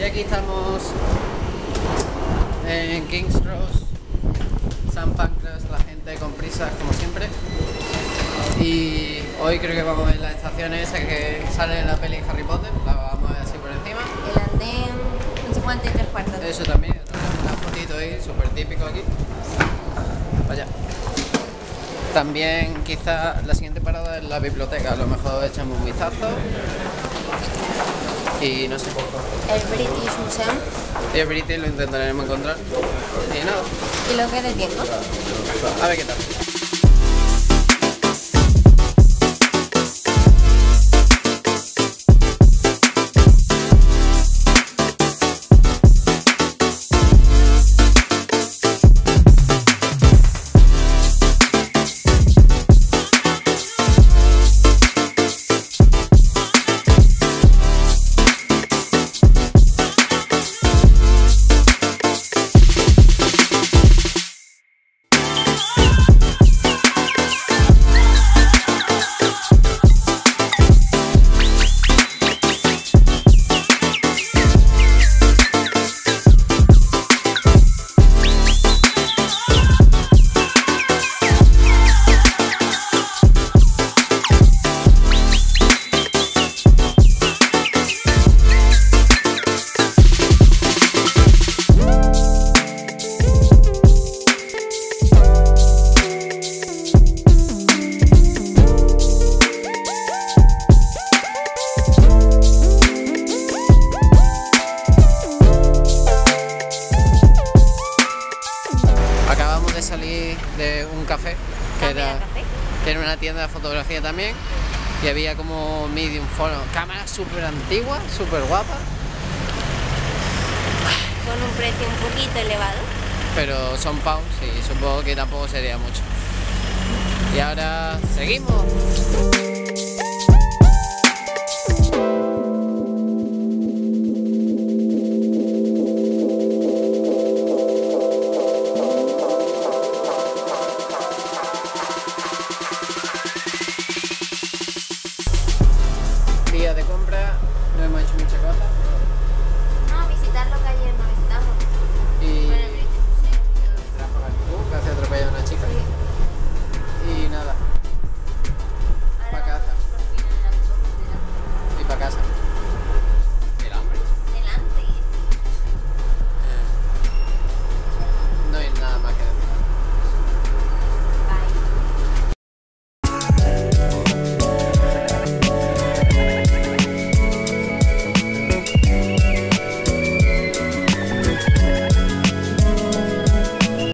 Y aquí estamos en King's Cross, San Pancras, la gente con prisas como siempre. Y hoy creo que vamos a ver las estaciones esas que salen en la peli Harry Potter, la vamos a ver así por encima. El andén, no sé cuánto y 3/4. Eso también, una fotito ahí, súper típico aquí. Vaya. También quizá la siguiente parada es la biblioteca, a lo mejor echamos un vistazo. Y no sé. El British Museum. Y el British lo intentaremos encontrar. Y nada. Y lo que es de tiempo. A ver qué tal. Acabamos de salir de un café que era una tienda de fotografía también, y había como medium fono, cámaras súper antiguas, súper guapas, Con un precio un poquito elevado. pero son pounds y supongo que tampoco sería mucho. Y ahora seguimos. Día de compra, no hemos hecho muchas cosas. No, visitar lo que ayer no visitamos.